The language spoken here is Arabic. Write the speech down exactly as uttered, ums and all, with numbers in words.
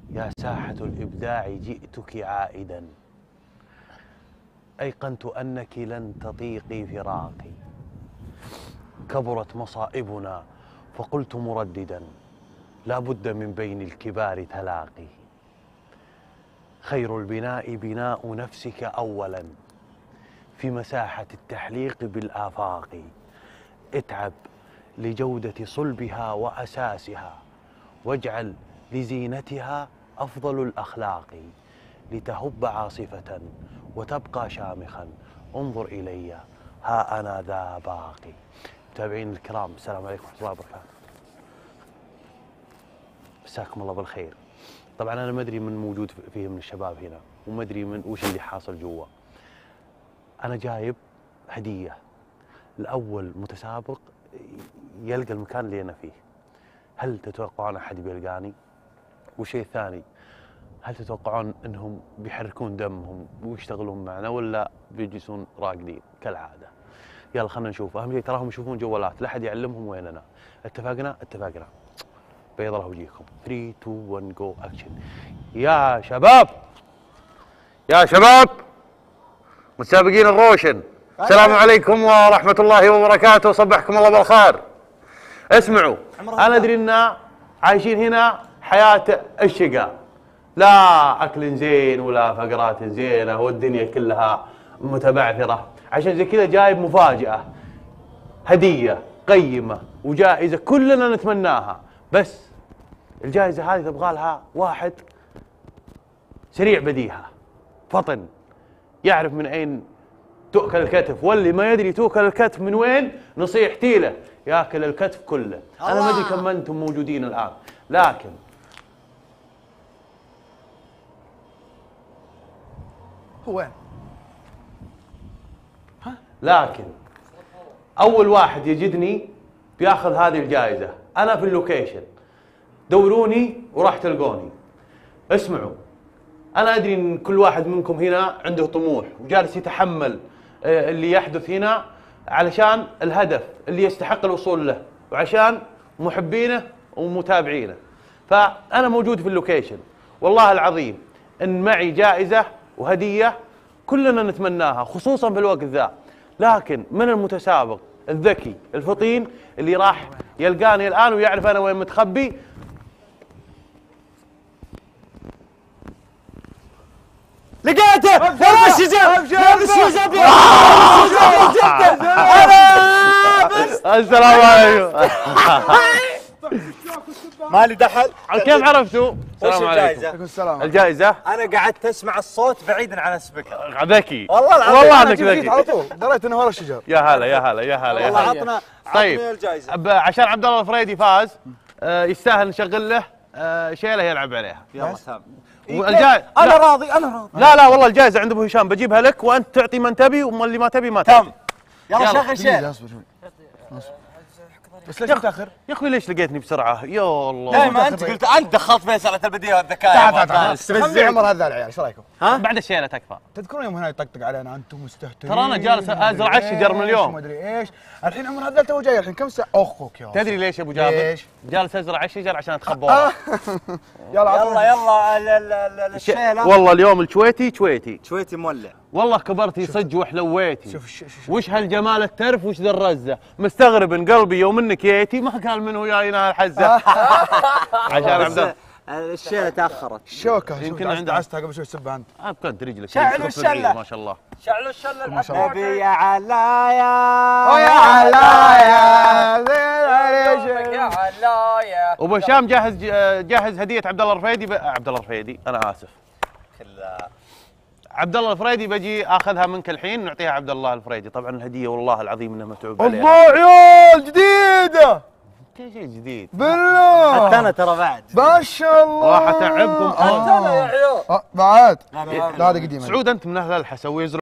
يا ساحة الإبداع جئتك عائدا، أيقنت أنك لن تطيقي فراقي. كبرت مصائبنا فقلت مرددا، لا بد من بين الكبار تلاقي. خير البناء بناء نفسك أولا في مساحة التحليق بالآفاق. اتعب لجودة صلبها وأساسها، واجعل لزينتها أفضل الأخلاق. لتهب عاصفة وتبقى شامخا، انظر إلي ها أنا ذا باقي. متابعين الكرام، السلام عليكم ورحمة الله وبركاته. مساكم الله بالخير. طبعا أنا ما أدري من موجود فيه من الشباب هنا، وما أدري من وش اللي حاصل جوا. أنا جايب هدية لأول متسابق يلقى المكان اللي أنا فيه. هل تتوقعون أحد بيلقاني؟ والشيء الثاني، هل تتوقعون أنهم بيحركون دمهم ويشتغلون معنا ولا بيجلسون راقدين كالعادة؟ يلا خلنا نشوف. أهم شيء تراهم يشوفون جوالات، لا أحد يعلمهم ويننا. اتفقنا؟ اتفقنا. بيض الله وجيهكم. ثلاثة اثنين واحد جو أكشن. يا شباب يا شباب متسابقين الروشن، السلام عليكم ورحمة الله وبركاته، صبحكم الله بالخير. اسمعوا، أنا أدري أن عايشين هنا حياة الشقاء، لا أكل زين ولا فقرات زينة والدنيا كلها متبعثرة. عشان زي كذا جايب مفاجأة، هدية قيمة وجائزة كلنا نتمناها، بس الجائزة هذه تبغى لها واحد سريع بديهة، فطن، يعرف من أين تؤكل الكتف، واللي ما يدري تؤكل الكتف من وين نصيحتي له ياكل الكتف كله. أنا ما أدري كم أنتم موجودين الآن، لكن هو وين؟ ها؟ لكن أول واحد يجدني بياخذ هذه الجائزة. أنا في اللوكيشن، دوروني وراح تلقوني. اسمعوا، أنا أدري أن كل واحد منكم هنا عنده طموح وجالس يتحمل اللي يحدث هنا علشان الهدف اللي يستحق الوصول له وعشان محبينه ومتابعينه. فأنا موجود في اللوكيشن، والله العظيم إن معي جائزة وهدية كلنا نتمناها، خصوصا في الوقت ذا. لكن من المتسابق الذكي الفطين اللي راح يلقاني الآن ويعرف أنا وين متخبي. لقيته! يا الشجر! يا الشجر! السلام عليكم. مالي دخل. كيف عرفتوا؟ وش الجائزة؟ السلام. الجائزة؟ أنا قعدت أسمع الصوت بعيدا عن السبيكر. ذكي. والله العظيم. والله انك ذكي. على طول دريت انه ورا الشجر. يا هلا يا هلا يا هلا يا والله هلا. عطنا طيب عطني الجائزة. عشان عبد الله الفريدي فاز، آه يستاهل نشغل له آه شيله يلعب عليها. يلا تمام. والجائزة أنا راضي أنا راضي. لا لا والله الجائزة عند أبو هشام، بجيبها لك وأنت تعطي من تبي واللي ما تبي ما تبي. تم. يلا شغل شيء. اصبر شوي. بس ليش متاخر؟ يا أخوي ليش لقيتني بسرعة؟ يا الله. دائما أنت قلت أنت دخلت في مسألة البديهة والذكاء. تعال تعال تعال عمر هذا العيال، ايش رايكم؟ ها؟ بعد الشيلة تكفى. تذكرون يوم هنا يطقطق علينا انتم مستهترين؟ ترى أنا جالس أزرع الشجر من اليوم. ما ادري ايش، الحين عمر هذا تو جاي، الحين كم ساعة؟ اخوك يا تدري ليش يا أبو جابر؟ ليش؟ جالس أزرع الشجر عشان أتخبى وراه. يلا يلا يلا الشيلة. والله اليوم الشويتي شويتي. شويتي مولع. والله كبرتي صج وحلويتي. شوف شوف وش هالجمال الترف وش ذا الرزه، مستغرب ان قلبي يوم انك جيتي ما قال من هو جاينا هالحزه. عشان عبد الله الشيلة تأخرت. الشوكة يمكن عند عنده عزتها قبل شوي سبها انت. ابقد رجلك. شعلوا الشلة. ما شاء الله. شعلوا الشلة. ما شاء الله. نبي يا علايا. ويا علايا يا علايا. ابو هشام جاهز جاهز هديه عبد الله الرفيدي ب... عبد الله الرفيدي انا اسف. كلها. عبد الله الفريدي بجي اخذها منك الحين نعطيها عبد الله الفريدي. طبعا الهديه والله العظيم انها متعوب عليها. الله عيال جديده. ايش شيء جديد؟ بالله حتى انا ترى بعد. ما شاء الله. راح اتعبكم. حتى انا يا عيال. بعد لا هذه قديمه. سعود انت من اهل الحسا ويزرع